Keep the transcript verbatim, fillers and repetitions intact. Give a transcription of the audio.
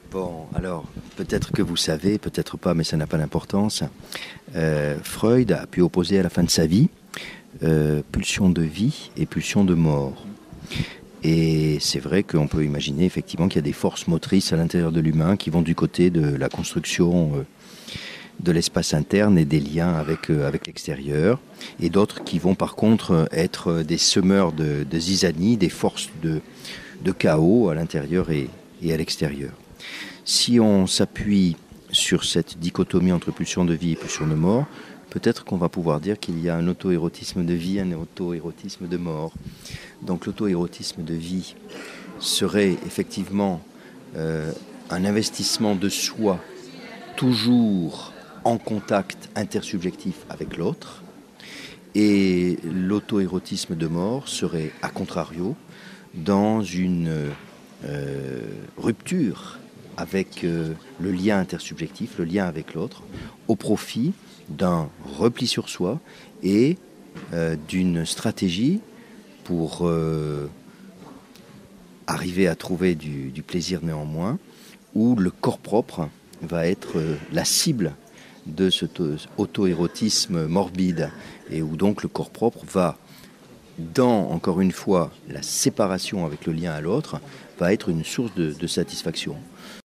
Bon, alors, peut-être que vous savez, peut-être pas, mais ça n'a pas d'importance. Euh, Freud a pu opposer à la fin de sa vie euh, pulsion de vie et pulsion de mort. Et c'est vrai qu'on peut imaginer effectivement qu'il y a des forces motrices à l'intérieur de l'humain qui vont du côté de la construction euh, de l'espace interne et des liens avec, euh, avec l'extérieur, et d'autres qui vont par contre être des semeurs de, de zizanie, des forces de, de chaos à l'intérieur et, et à l'extérieur. Si on s'appuie sur cette dichotomie entre pulsion de vie et pulsion de mort, peut-être qu'on va pouvoir dire qu'il y a un auto-érotisme de vie, un auto-érotisme de mort. Donc l'auto-érotisme de vie serait effectivement euh, un investissement de soi toujours en contact intersubjectif avec l'autre, et l'auto-érotisme de mort serait, à contrario, dans une euh, rupture avec euh, le lien intersubjectif, le lien avec l'autre, au profit d'un repli sur soi et euh, d'une stratégie pour euh, arriver à trouver du, du plaisir néanmoins, où le corps propre va être euh, la cible de cet auto-érotisme morbide, et où donc le corps propre va, dans, encore une fois, la séparation avec le lien à l'autre, va être une source de, de satisfaction.